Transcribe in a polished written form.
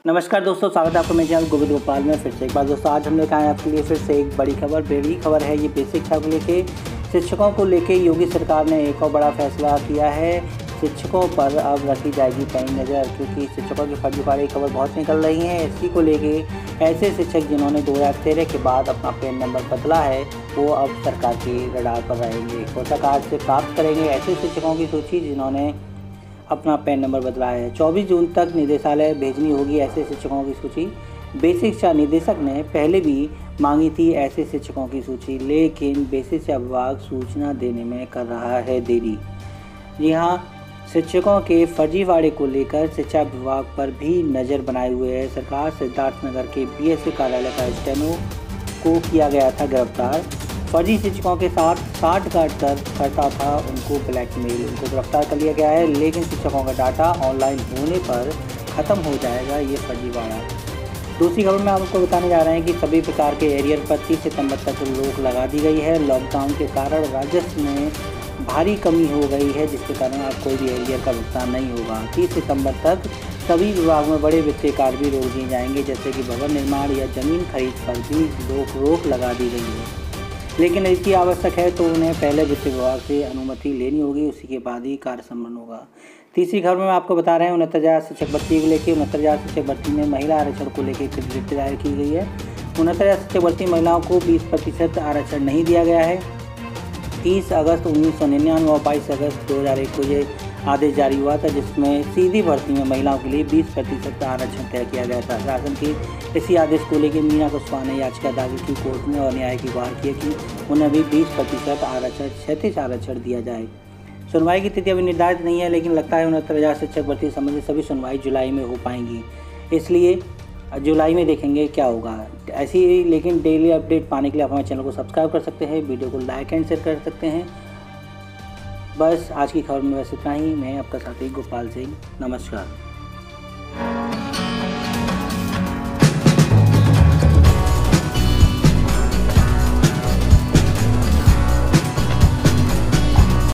नमस्कार दोस्तों, स्वागत है आपको मेरे चैनल गोविंद गोपाल में फिर से एक बार। दोस्तों आज हम लेकर आए आपके लिए फिर से एक बड़ी खबर है। ये बेसिक शिक्षा को लेके, शिक्षकों को लेके योगी सरकार ने एक और बड़ा फैसला किया है। शिक्षकों पर अब रखी जाएगी पैनी नज़र, क्योंकि शिक्षकों की फर्जीवाड़े खबर बहुत निकल रही है। इसी को लेके ऐसे शिक्षक जिन्होंने 2013 के बाद अपना पैन नंबर बदला है वो अब सरकार के रडार पर रहेंगे। कोषागार से प्राप्त करेंगे ऐसे शिक्षकों की सूची जिन्होंने अपना पैन नंबर बदला है। 24 जून तक निदेशालय भेजनी होगी ऐसे शिक्षकों की सूची। बेसिक शिक्षा निदेशक ने पहले भी मांगी थी ऐसे शिक्षकों की सूची, लेकिन बेसिक शिक्षा विभाग सूचना देने में कर रहा है देरी। जी हाँ, शिक्षकों के फर्जीवाड़े को लेकर शिक्षा विभाग पर भी नज़र बनाए हुए है सरकार। सिद्धार्थनगर के बीएसए कार्यालय का स्टेनो को किया गया था गिरफ्तार। फर्जी शिक्षकों के साथ साठ गांठ करता था उनको ब्लैकमेल, उनको गिरफ्तार कर लिया गया है। लेकिन शिक्षकों का डाटा ऑनलाइन होने पर ख़त्म हो जाएगा ये फर्जीवाड़ा। दूसरी खबर में आपको बताने जा रहे हैं कि सभी प्रकार के एरियर पर 30 सितंबर तक रोक लगा दी गई है। लॉकडाउन के कारण राजस्व में भारी कमी हो गई है, जिसके कारण अब कोई भी एरियर का भुगतान नहीं होगा। 30 सितंबर तक सभी विभाग में बड़े वित्तीय कार्य भी रोक दिए जाएंगे, जैसे कि भवन निर्माण या जमीन खरीद पर भी रोक लगा दी गई है। लेकिन इसकी आवश्यक है तो उन्हें पहले वित्त विभाग से अनुमति लेनी होगी, उसी के बाद ही कार्य संपन्न होगा। तीसरी खबर में आपको बता रहे हैं 69,000 शिक्षक भर्ती को लेकर। 69,000 शिक्षक भर्ती में महिला आरक्षण को लेकर रिट दायर की गई है। 69,000 शिक्षक भर्ती महिलाओं को 20% आरक्षण नहीं दिया गया है। 30 अगस्त 1999 और 22 अगस्त 2001 को ये आदेश जारी हुआ था, जिसमें सीधी भर्ती में महिलाओं के लिए 20% आरक्षण तय किया गया था। शासन के इसी आदेश को लेकर मीना कुशवाहा ने याचिका दाखिल की कोर्ट में और न्याय की गुहार की कि उन्हें भी 20% आरक्षण, 36 आरक्षण दिया जाए। सुनवाई की तिथि अभी निर्धारित नहीं है, लेकिन लगता है 69,000 शिक्षक भर्ती संबंधित सभी सुनवाई जुलाई में हो पाएंगी, इसलिए जुलाई में देखेंगे क्या होगा। ऐसी ही लेकिन डेली अपडेट पाने के लिए आप हमारे चैनल को सब्सक्राइब कर सकते हैं, वीडियो को लाइक एंड शेयर कर सकते हैं। बस आज की खबर में बस इतना ही। मैं आपका साथी गोपाल सिंह, नमस्कार।